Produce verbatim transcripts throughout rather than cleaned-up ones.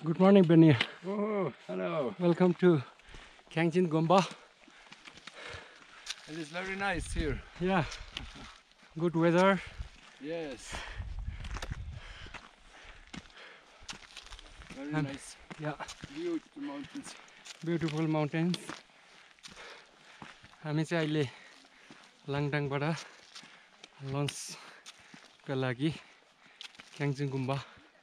Good morning, Benny. Oh, hello. Welcome to Kyangjin gumba. It is very nice here. Yeah, good weather. Yes. Very And nice. Yeah, Beautiful mountains. beautiful mountains. हामी चाहिँ अहिले लाङटाङबाट लन्चका लागि क्याङजिङ गुम्बा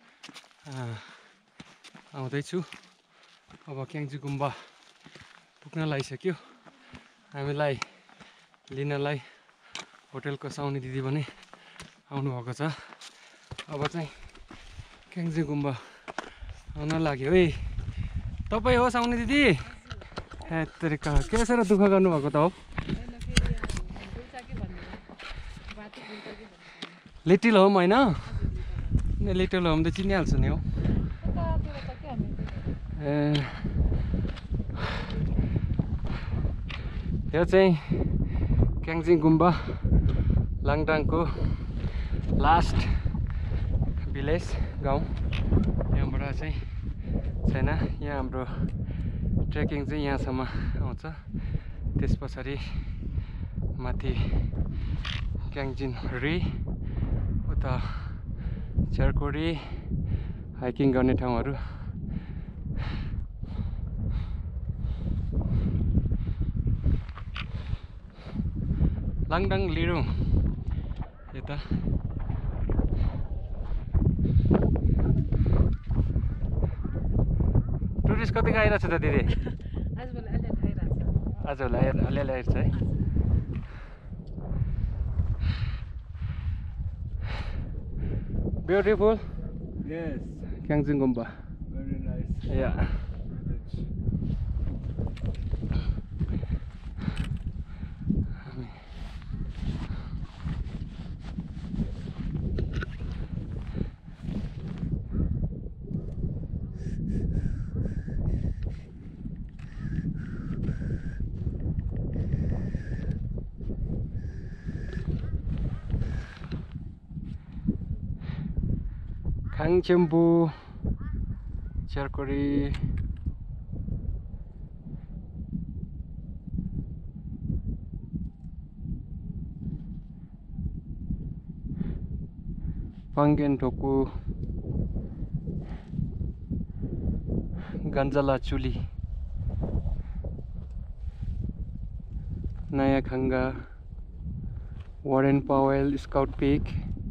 आउँदैछु। अब क्याङजिङ गुम्बा पुग्न लागिसक्यो। हामीलाई लिनलाई होटलको साउनी दिदी पनि आउनु भएको छ। अब चाहिँ क्याङजिङ गुम्बा आउन लाग्यो है। तपाईँ हो साउनी दिदी? हे तरिका के साह्रो दुःख गर्नुभएको त हो? लिटिल होम होइन? लिटिल होम त चिनिहाल्छु नि हो। ए यो चाहिँ क्याङजिङ गुम्बा लाङटाङको लास्ट भिलेज गाउँ। यहाँबाट चाहिँ छैन, यहाँ हाम्रो ट्रेकिङ चाहिँ यहाँसम्म आउँछ। त्यस पछाडि माथि क्याङजिन री, उता चर्कोरी हाइकिङ गर्ने ठाउँहरू। लाङटाङ लिरुङ यता टुरिस्ट कतिको आइरहेको छ त दिदी? आजभोलि अलिअलि आइरहेछ है। Beautiful Yes. क्याङजिङ गुम्बा। Very nice. Yeah. Kangchembu, Charkori, Pangen Toku, Ganjala Chuli, Naya Khanga, Warren Powell Scout Peak,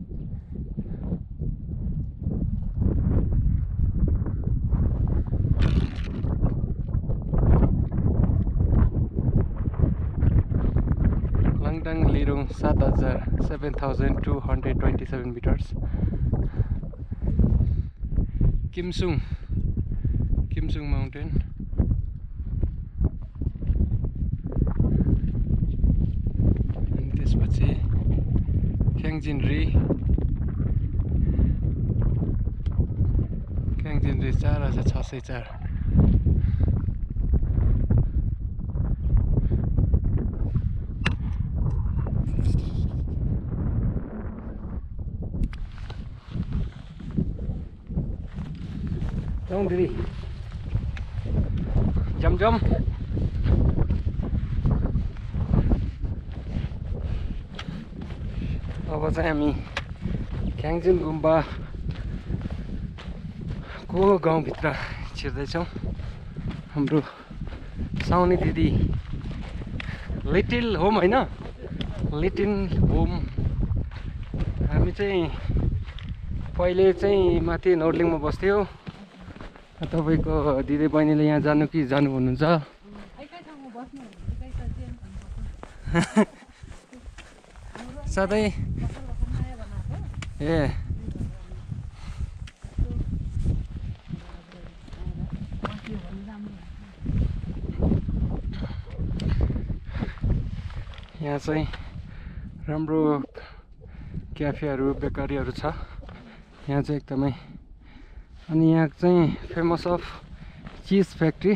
Langtang Lirung seven thousand two hundred twenty-seven meters. Kimsung Kimsung Mountain. And this was a Kyangjin Ri. Kyangjin Ri चार हजार छ सय चार. Don't do it. Jump, jump. अब चाहिँ हामी क्याङजिङ गुम्बा को गाउँभित्र छिर्दैछौँ। हाम्रो साउनी दिदी लिटिल होम होइन, लिटिल होम। हामी चाहिँ पहिले चाहिँ माथि नोर्लिङमा बस्थ्यो। तपाईको दिदी बहिनीले यहाँ जानु कि जानु भन्नुहुन्छ? सधैँ ए यहाँ चाहिँ राम्रो क्याफेहरू बेकरीहरू छ। यहाँ चाहिँ एकदमै। अनि यहाँ चाहिँ famous of cheese factory.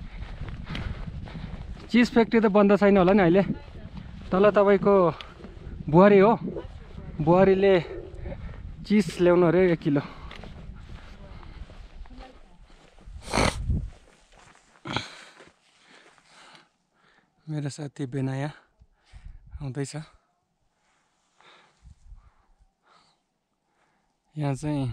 Cheese factory त बन्द छैन होला नि अहिले? तल तपाईँको बुहारी हो, बुहारीले चिज ल्याउनु अरे एक किलो। मेरो साथी बेनाया आउँदैछ। यहाँ चाहिँ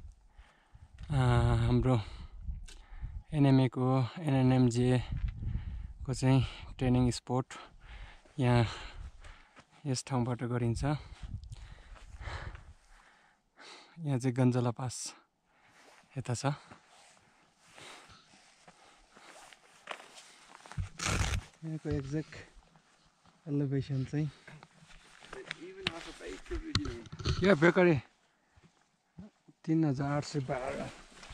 हाम्रो एनएमए को एनएनएमजे को चाहिँ ट्रेनिङ स्पोर्ट यहाँ यस ठाउँबाट गरिन्छ। यहाँ चाहिँ गन्जला पास यता छ। यहाँको एक्ज्याक्ट एलिभेसन चाहिँ यहाँ बेकरी तीन हजार आठ सय बाह्र।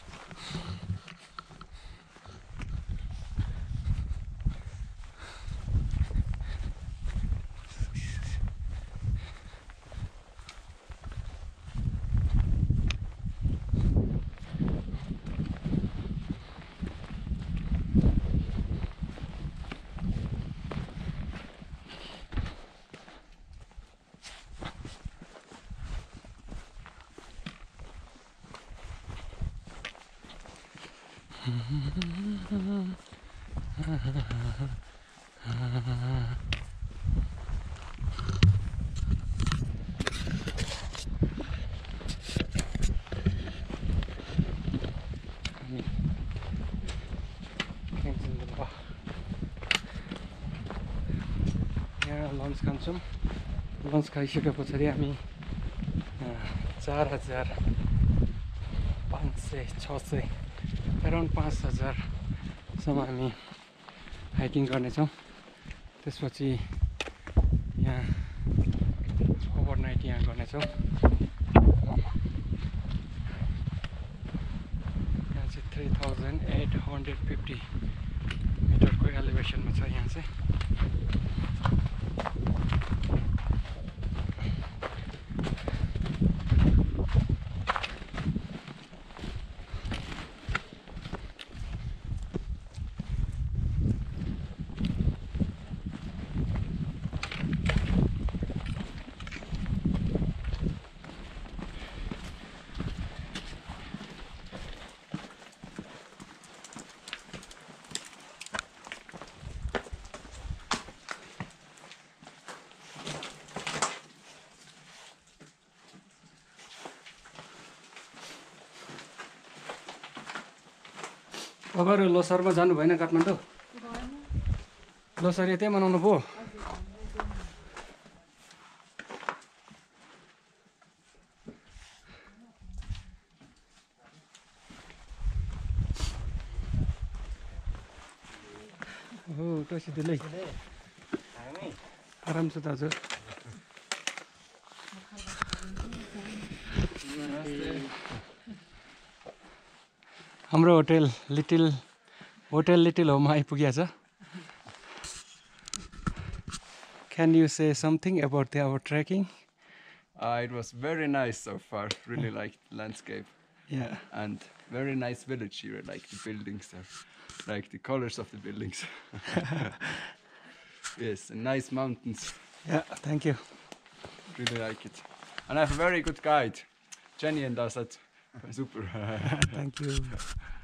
यहाँ लन्च खान्छौँ। लन्च खाइसके पछाडि हामी चार हजार पाँच सय छ सय एराउन्ड पाँच हजारसम्म हामी हाइकिङ गर्नेछौँ। त्यसपछि यहाँ ओभरनाइट यहाँ गर्नेछौँ। यहाँ चाहिँ three thousand eight hundred fifty मिटरको एलिभेसनमा छ यहाँ चाहिँ। तपाईँहरू लोसारमा जानु भएन काठमाडौँ? लोसार यतै मनाउनु भयो? हो टसी दिलै आराम छ दाजु। हाम्रो होटेल लिटिल होटेल लिटिल होममा आइपुगेको छ। Can you say something about the, our trekking? Uh, it was very nice so far. Really liked the landscape. Yeah. And very nice village here. Like the buildings are, like the colors of the buildings. Yes, and nice mountains. Yeah, thank you. Really like it. And I have a very good guide, Jenny and Asad. Super. Thank you.